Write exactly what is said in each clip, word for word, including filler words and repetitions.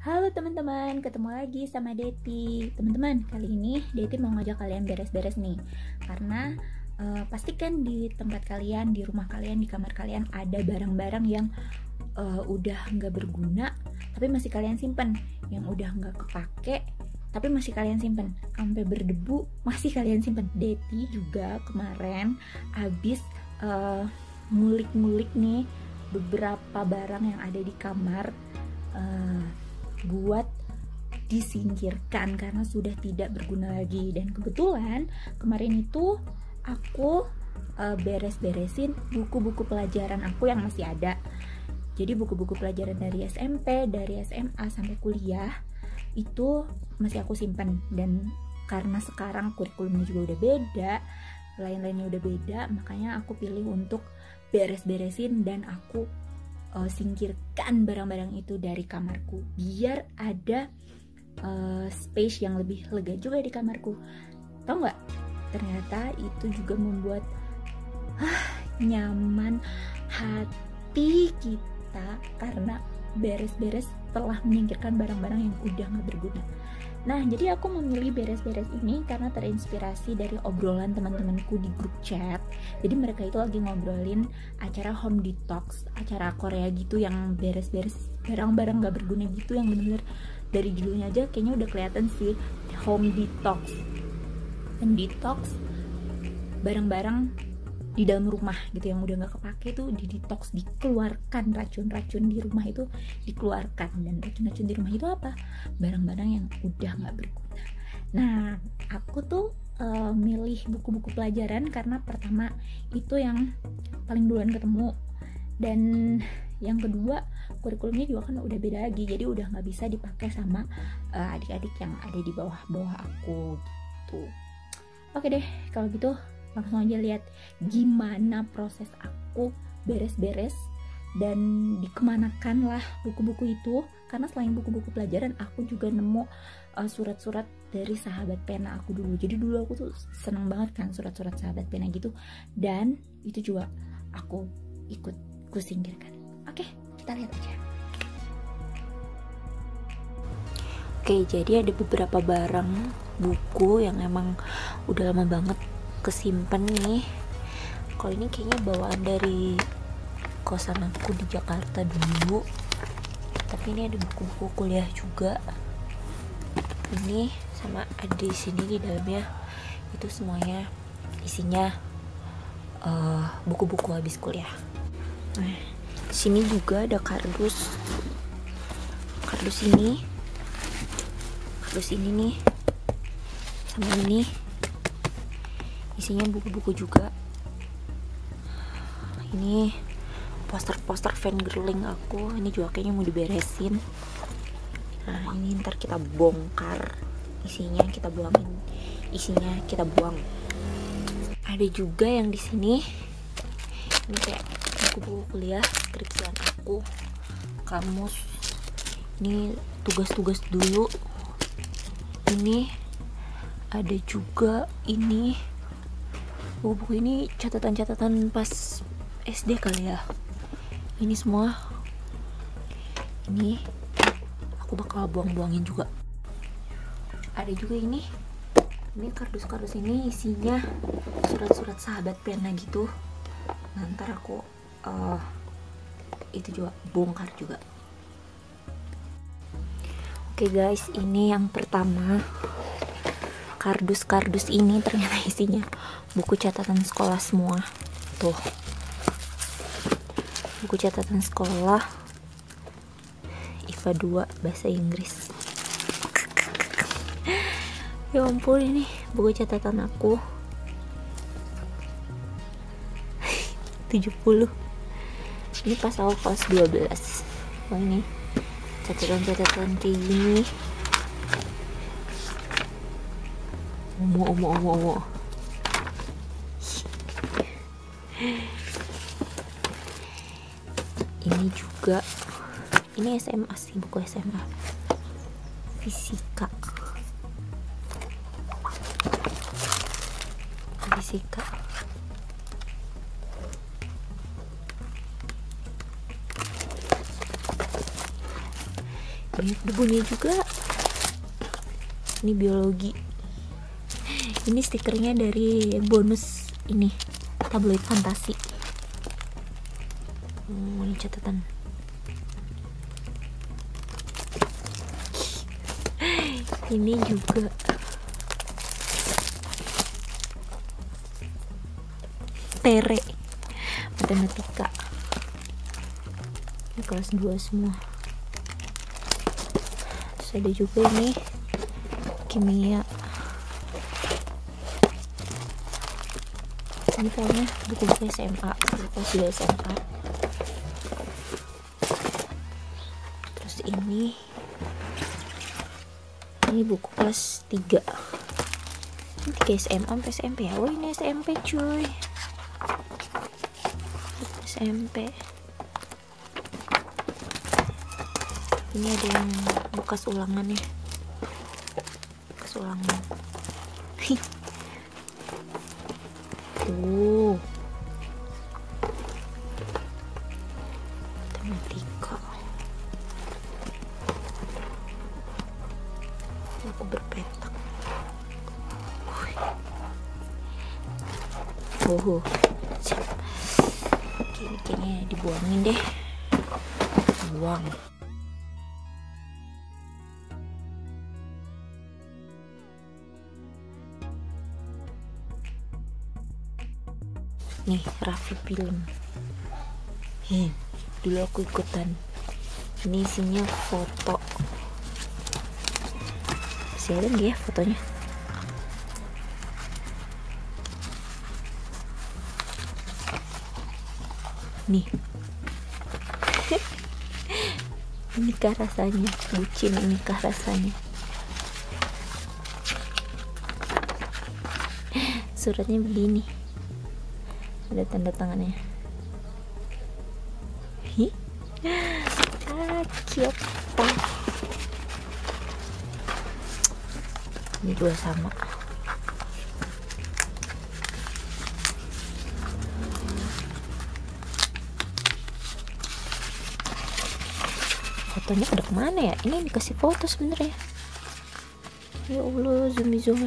Halo teman-teman, ketemu lagi sama Deti. Teman-teman, kali ini Deti mau ngajak kalian beres-beres nih. Karena uh, pastikan di tempat kalian, di rumah kalian, di kamar kalian ada barang-barang yang uh, udah nggak berguna, tapi masih kalian simpen. Yang udah nggak kepake, tapi masih kalian simpen. Sampai berdebu, masih kalian simpen. Deti juga kemarin abis uh, ngulik-ngulik nih beberapa barang yang ada di kamar. Uh, buat disingkirkan karena sudah tidak berguna lagi. Dan kebetulan kemarin itu aku uh, beres-beresin buku-buku pelajaran aku yang masih ada. Jadi buku-buku pelajaran dari S M P, dari S M A sampai kuliah itu masih aku simpan. Dan karena sekarang kurikulumnya juga udah beda, lain-lainnya udah beda, makanya aku pilih untuk beres-beresin dan aku Uh, singkirkan barang-barang itu dari kamarku biar ada uh, space yang lebih lega juga di kamarku. Tau nggak? Ternyata itu juga membuat ah, nyaman hati kita karena beres-beres telah menyingkirkan barang-barang yang udah nggak berguna. Nah, jadi aku memilih beres-beres ini karena terinspirasi dari obrolan teman-temanku di grup chat. Jadi mereka itu lagi ngobrolin acara home detox, acara Korea gitu yang beres-beres barang-barang gak berguna gitu, yang bener-bener dari judulnya aja kayaknya udah kelihatan sih, home detox. Home detox barang-barang di dalam rumah gitu yang udah gak kepake tuh di detox, dikeluarkan racun-racun di rumah itu dikeluarkan. Dan racun-racun di rumah itu apa? Barang-barang yang udah gak berguna. Nah, aku tuh uh, milih buku-buku pelajaran karena pertama itu yang paling duluan ketemu, dan yang kedua kurikulumnya juga kan udah beda lagi, jadi udah gak bisa dipakai sama uh, adik-adik yang ada di bawah-bawah aku gitu. Oke deh, kalau gitu langsung aja lihat gimana proses aku beres-beres dan dikemanakan lah buku-buku itu. Karena selain buku-buku pelajaran, aku juga nemu uh, surat-surat dari sahabat pena aku dulu. Jadi dulu aku tuh seneng banget kan surat-surat sahabat pena gitu, dan itu juga aku ikut kusingkirkan. Oke, kita lihat aja. Oke, jadi ada beberapa barang buku yang emang udah lama banget kesimpan nih. Kalau ini kayaknya bawaan dari kosan aku di Jakarta dulu, tapi ini ada buku-buku kuliah juga. Ini sama ada di sini di dalamnya, itu semuanya isinya uh, buku-buku habis kuliah. Nah, di sini juga ada kardus, kardus ini, kardus ini nih, sama ini isinya buku-buku juga. Ini poster-poster fangirling aku, ini juga kayaknya mau diberesin. Nah, ini ntar kita bongkar isinya, kita buangin isinya, kita buang. Ada juga yang di sini, ini kayak buku-buku kuliah, skripsian aku, kamus. Ini tugas-tugas dulu. Ini ada juga ini buku-buku ini catatan-catatan pas S D kali ya. Ini semua ini aku bakal buang-buangin juga. Ada juga ini ini kardus-kardus ini isinya surat-surat sahabat pena gitu. Nah, ntar aku uh, itu juga bongkar juga. Oke guys, ini yang pertama. Kardus-kardus ini ternyata isinya buku catatan sekolah semua. Tuh, buku catatan sekolah I P A dua bahasa Inggris. Ya ampun, ini buku catatan aku tujuh puluh. Ini pas awal kelas dua belas. Wah, ini catatan-catatan kayak gini. Omo, omo, omo, omo. Ini juga, ini S M A sih, buku S M A fisika. Fisika. banyak debunya juga. Ini biologi. Ini stikernya dari bonus ini tabloid fantasi. Hmm, ini catatan. Ini juga Tere matematika. Ini kelas dua semua. Terus ada juga ini kimia. Ini kayaknya buku-buku S M A, kelas dua S M A. Terus ini ini buku kelas tiga. Ini tiga S M A sampai S M P ya. Oh, ini S M P cuy. S M P. Ini ada yang bekas ulangan ya. Bekas ulangan. Tuh. Matematika. Aku berpetak. Oh, ini kayaknya dibuangin deh. Buang. Nih, Raffi film. Heh, dulu aku ikutan. Ini isinya foto. Masih ada nggak ya fotonya? Nih. Inikah rasanya? Bucin inikah rasanya? Suratnya begini. Ada tanda tangannya. Hi, ah, cute. Ini dua sama. Fotonya udah kemana ya? Ini dikasih foto sebenarnya. Ya Allah, zoom zoom.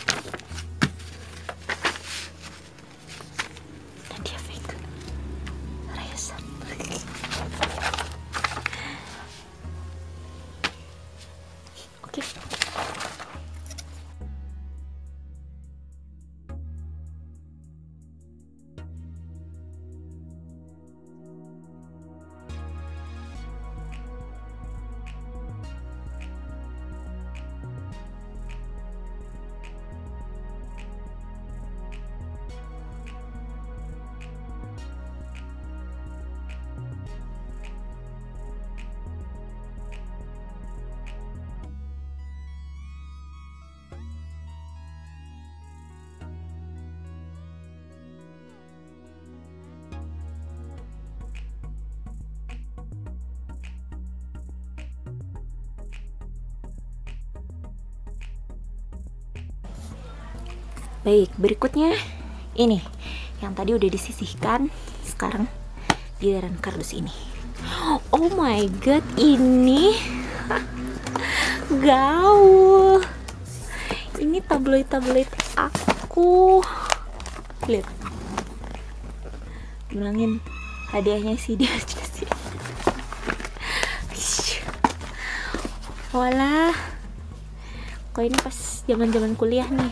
Baik, berikutnya ini yang tadi udah disisihkan, sekarang giliran kardus ini. Oh my god, ini gaul. Ini tabloid-tabloid aku. Lihat. Bilangin hadiahnya sih dia sih. Walah. Kok ini pas zaman-zaman kuliah nih.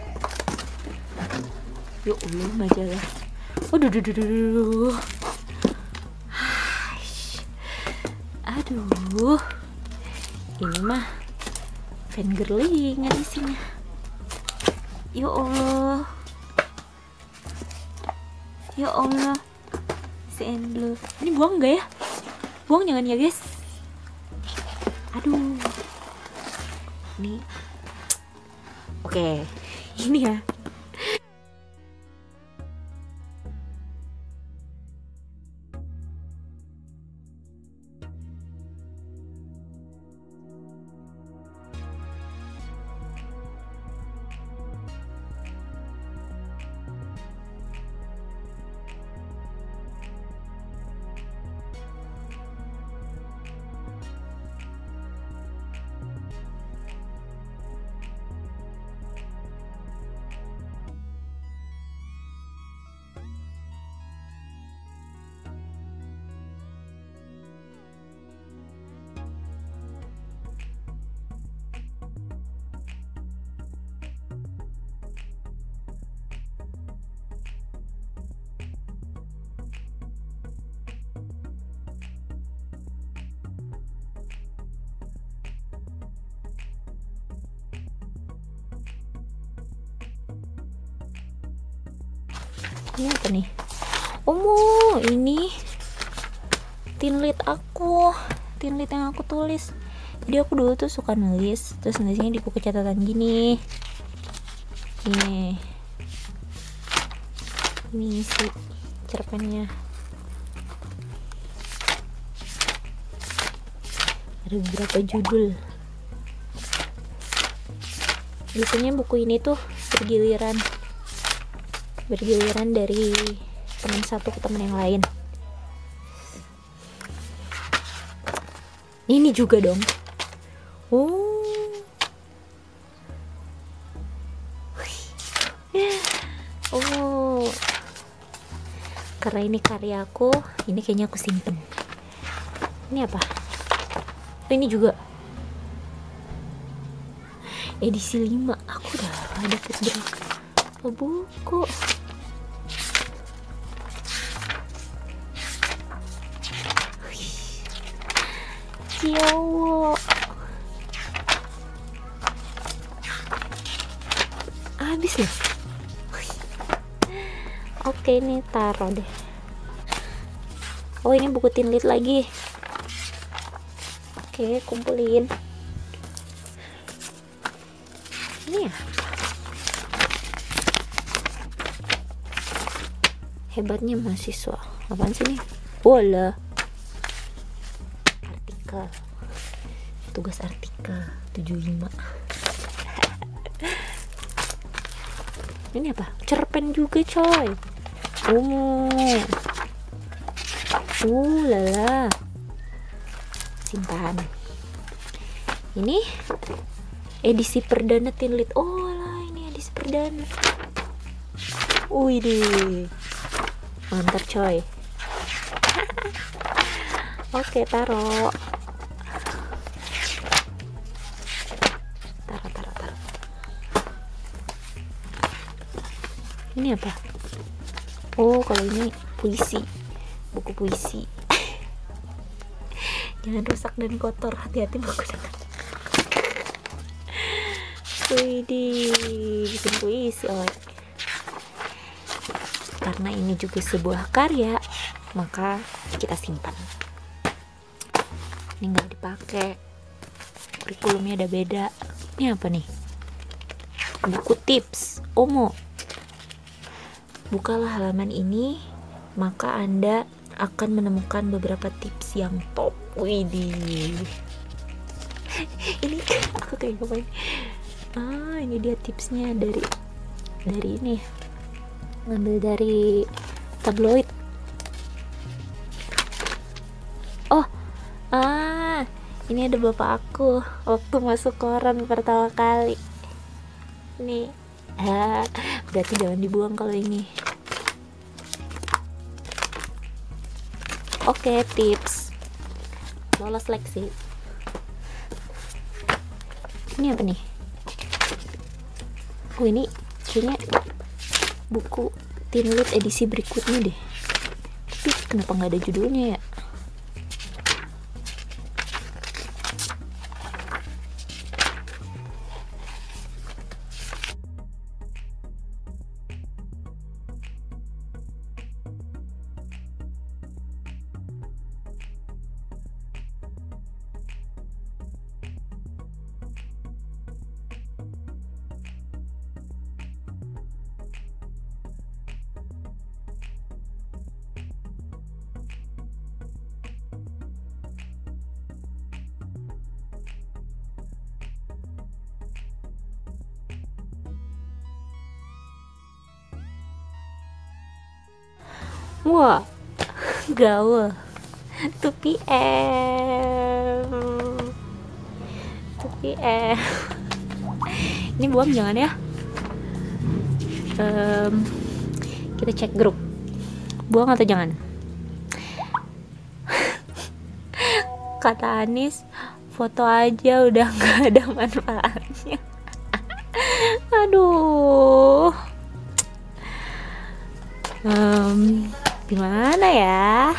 Ya Allah, majalah. Waduh, duh, duh, duh, duh. Aduh, ini mah fangirlingan isinya. Ya Allah, ya Allah, si Blue. Ini buang nggak ya? Buang jangan ya guys. Aduh, ini, oke, ini ya. Ini apa nih? Oh, ini tin lead aku, tin lead yang aku tulis. Jadi aku dulu tuh suka nulis, terus nulisnya di buku catatan gini. Ini, ini isi cerpennya. Ada beberapa judul. Biasanya buku ini tuh bergiliran, bergiliran dari teman satu ke teman yang lain. Ini juga dong. Oh, oh, karena ini karyaku, ini kayaknya aku simpen. Ini apa? Oh, ini juga edisi lima. Aku udah ada beberapa buku. Ciowo. Habis loh. Oke, ini taruh deh. Oh, ini buku tin lead lagi. Oke, kumpulin. Ini ya. Hebatnya mahasiswa. Apaan sih nih? Bola. Artikel. Tugas artikel tujuh puluh lima. Ini apa? Cerpen juga, coy. Oh. Uh, lala. Simpan. Ini edisi perdana tin lead. Oh lah, ini edisi perdana. Wih deh. Mantap, coy. Oke, taruh. Taruh, taruh, taruh. Ini apa? Oh, kalau ini puisi. Buku puisi. Jangan rusak dan kotor, hati-hati menggunakan. Widih, bikin puisi, oh. Karena ini juga sebuah karya, maka kita simpan. Ini nggak dipakai, kurikulumnya udah beda. Ini apa nih? Buku tips Omo. Bukalah halaman ini, maka Anda akan menemukan beberapa tips yang top. Widih. Ini aku kayak ngapain? Ah, ini dia tipsnya dari dari ini. Ngambil dari tabloid. Oh, ah, ini ada bapak aku waktu masuk koran pertama kali. Nih, ah, berarti jangan dibuang kalau ini. Oke, tips lolos seleksi. Ini apa nih? Oh, ini kayaknya buku tin lead edisi berikutnya deh. Tapi kenapa nggak ada judulnya ya? Wah, gaul two P M two P M Ini buang jangan ya. um, Kita cek grup, buang atau jangan. Kata Anis, foto aja udah gak ada manfaatnya. Aduh, um, gimana ya?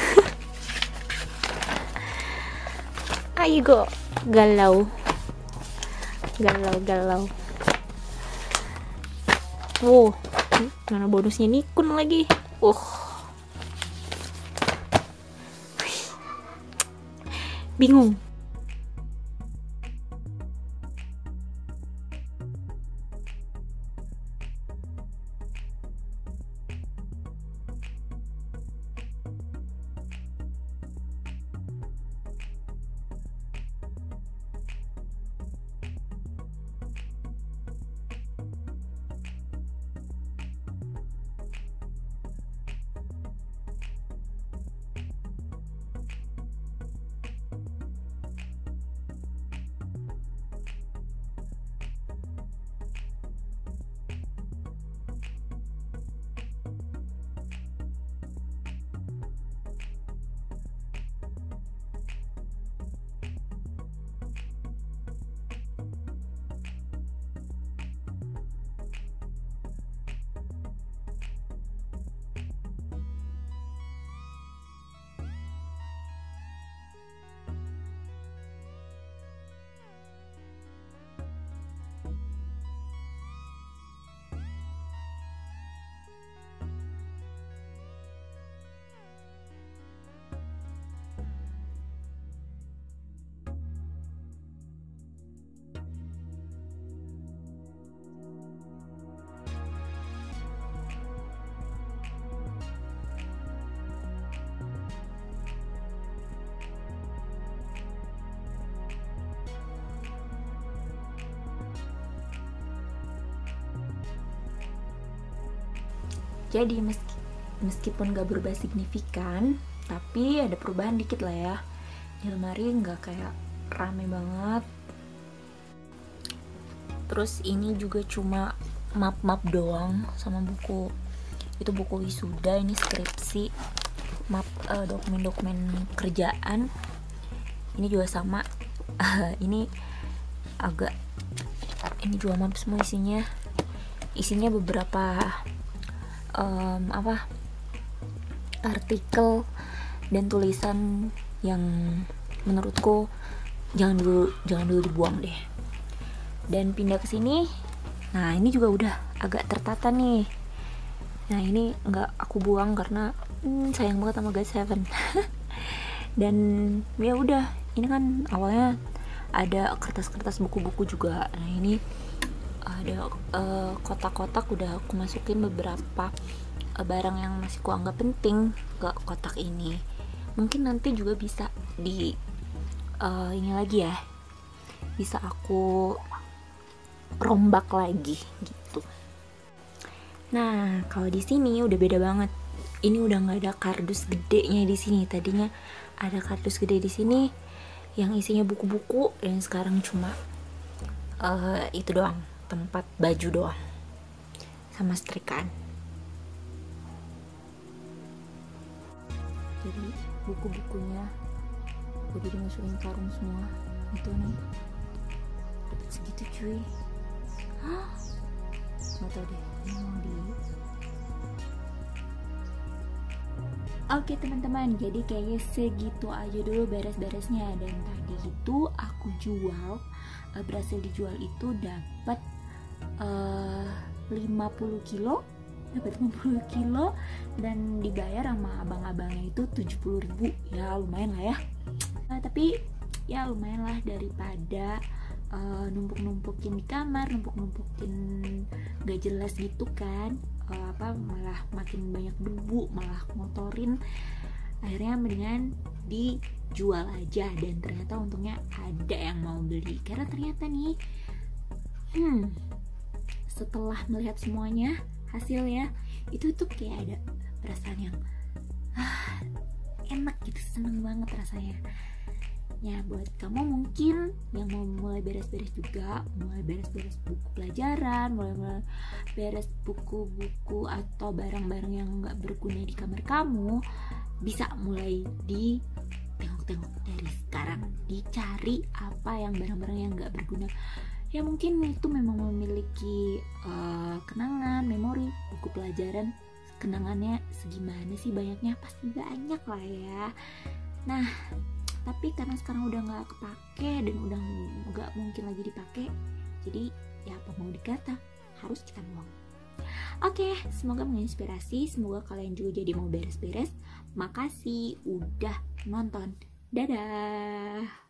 Ayo go, galau, galau, galau. Wow, Mana bonusnya Nikun lagi. Uh. Bingung. Jadi meski, meskipun gak berubah signifikan, tapi ada perubahan dikit lah ya. Di lemari gak kayak rame banget. Terus ini juga cuma map-map doang sama buku. Itu buku wisuda, ini skripsi, map uh, dokumen-dokumen kerjaan. Ini juga sama. Ini agak, ini juga map semua isinya. Isinya beberapa Um, apa artikel dan tulisan yang menurutku jangan dulu jangan dulu dibuang deh. Dan pindah ke sini, nah ini juga udah agak tertata nih. Nah ini nggak aku buang karena hmm, sayang banget sama God Seven. Dan ya udah, ini kan awalnya ada kertas-kertas buku-buku juga. Nah ini ada uh, kotak-kotak, udah aku masukin beberapa uh, barang yang masih kuanggap penting ke kotak ini. Mungkin nanti juga bisa di uh, ini lagi ya, bisa aku rombak lagi gitu. Nah kalau di sini udah beda banget. Ini udah nggak ada kardus gedenya di sini. Tadinya ada kardus gede di sini yang isinya buku-buku, dan sekarang cuma uh, itu doang, tempat baju doang sama setrikaan. Jadi buku-bukunya udah dimasukin karung semua. Itu nih dapat segitu cuy. Hah? Nggak tau deh, ini mau di. Oke teman-teman, jadi kayaknya segitu aja dulu beres-beresnya. Dan tadi itu aku jual, uh, berhasil dijual itu dapat uh, lima puluh kilo, dapat lima puluh kilo, dan dibayar sama abang-abangnya itu tujuh puluh ribu. Ya lumayan lah ya. Uh, tapi ya lumayan lah daripada uh, numpuk-numpukin di kamar, numpuk-numpukin gak jelas gitu kan. Uh, apa malah makin banyak debu, malah ngotorin. Akhirnya mendingan dijual aja, dan ternyata untungnya ada yang mau beli. Karena ternyata nih hmm setelah melihat semuanya hasilnya, itu tuh kayak ada perasaan yang ah, enak gitu, seneng banget rasanya. Ya buat kamu mungkin yang mau mulai beres-beres juga, mulai beres-beres buku pelajaran, mulai, mulai beres buku-buku atau barang-barang yang gak berguna di kamar kamu, bisa mulai di tengok-tengok dari sekarang, dicari apa yang barang-barang yang gak berguna. Ya mungkin itu memang memiliki uh, kenangan, memori, buku pelajaran, kenangannya segimana sih banyaknya, pasti banyak lah ya. Nah tapi karena sekarang udah nggak kepake dan udah nggak mungkin lagi dipakai, jadi ya apa mau dikata, harus kita buang. Oke, semoga menginspirasi, semoga kalian juga jadi mau beres-beres. Makasih udah nonton. Dadah.